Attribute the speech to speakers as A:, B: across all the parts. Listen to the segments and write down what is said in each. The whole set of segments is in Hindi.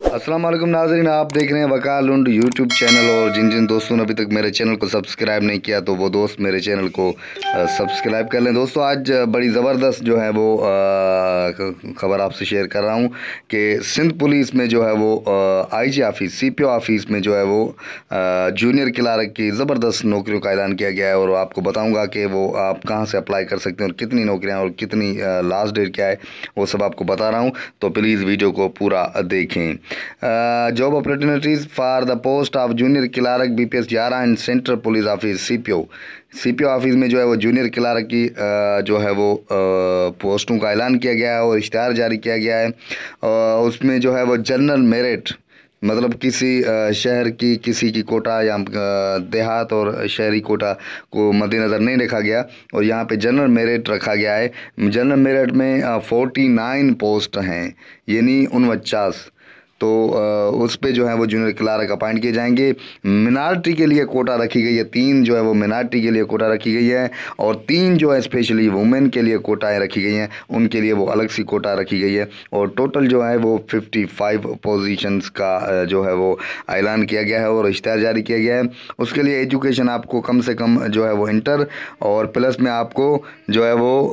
A: अस्सलाम वालेकुम नाज़रीन, आप देख रहे हैं वकाल लुंड यूट्यूब चैनल। और जिन जिन दोस्तों ने अभी तक मेरे चैनल को सब्सक्राइब नहीं किया तो वो दोस्त मेरे चैनल को सब्सक्राइब कर लें। दोस्तों आज बड़ी ज़बरदस्त जो है वो ख़बर आपसे शेयर कर रहा हूँ कि सिंध पुलिस में जो है वो आईजी ऑफिस CPO ऑफिस में जो है वो जूनियर क्लार्क की ज़बरदस्त नौकरियों का ऐलान किया गया है। और आपको बताऊँगा कि वो आप कहाँ से अप्लाई कर सकते हैं और कितनी नौकरियाँ और कितनी लास्ट डेट क्या है वो सब आपको बता रहा हूँ, तो प्लीज़ वीडियो को पूरा देखें। Job opportunities for the post of junior clerk BPS 11 and central police office CPO office में जो है वो जूनियर क्लार्क की जो है वो पोस्टों का ऐलान किया गया है और इश्तिहार जारी किया गया है। उसमें जो है वो जनरल मेरिट मतलब किसी शहर की किसी की कोटा या देहात और शहरी कोटा को मद्देनज़र नहीं रखा गया और यहाँ पे जनरल मेरिट रखा गया है। जनरल मेरिट में 49 पोस्ट हैं, यानी 49। तो उस पे जो है वो जूनियर क्लार्क अपॉइंट किए जाएंगे। मिनार्टी के लिए कोटा रखी गई है, 3 जो है वो मिनार्टी के लिए कोटा रखी गई है और 3 जो है स्पेशली वुमेन के लिए कोटाएँ रखी गई हैं, उनके लिए वो अलग सी कोटा रखी गई है। और टोटल जो है वो 55 पोजीशंस का जो है वो ऐलान किया गया है और इश्तिहार जारी किया गया है। उसके लिए एजुकेशन आपको कम से कम जो है वो इंटर और प्लस में आपको जो है वो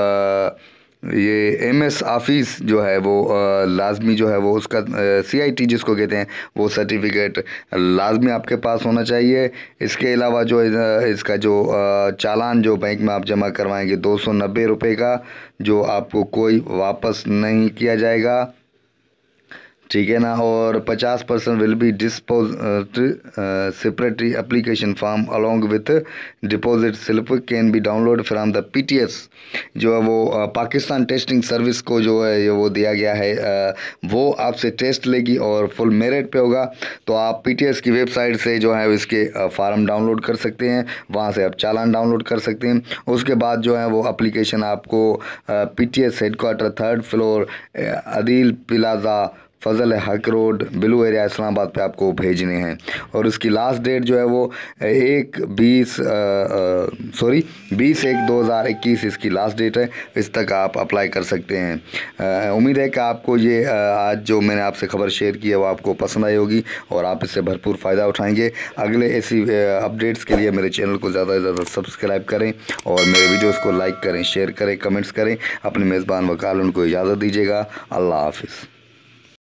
A: ये MS ऑफिस जो है वो लाजमी जो है वो उसका CIT जिसको कहते हैं वो सर्टिफिकेट लाजमी आपके पास होना चाहिए। इसके अलावा जो इसका जो चालान जो बैंक में आप जमा करवाएंगे 290 रुपये का, जो आपको कोई वापस नहीं किया जाएगा, ठीक है ना। और 50% will be dispose separately application form along with deposit slip can be download from the PTS जो है वो पाकिस्तान टेस्टिंग सर्विस को जो है ये वो दिया गया है। वो आपसे टेस्ट लेगी और फुल मेरिट पे होगा, तो आप PTS की वेबसाइट से जो है इसके फार्म डाउनलोड कर सकते हैं, वहाँ से आप चालान डाउनलोड कर सकते हैं। उसके बाद जो है वो एप्लीकेशन आपको PTS headquarter 3rd floor Adeel plaza Fazal Haq road blue area Islamabad पे आपको भेजने हैं। और उसकी लास्ट डेट जो है वो 20/1/2021 इसकी लास्ट डेट है, इस तक आप अप्लाई कर सकते हैं। उम्मीद है कि आपको ये आज जो मैंने आपसे खबर शेयर की है वो आपको पसंद आई होगी और आप इससे भरपूर फ़ायदा उठाएंगे। अगले ऐसी अपडेट्स के लिए मेरे चैनल को ज़्यादा से ज़्यादा सब्सक्राइब करें और मेरे वीडियोज़ को लाइक करें, शेयर करें, कमेंट्स करें। अपने मेज़बान वकाल उनको इजाज़त दीजिएगा। अल्लाह हाफिज़।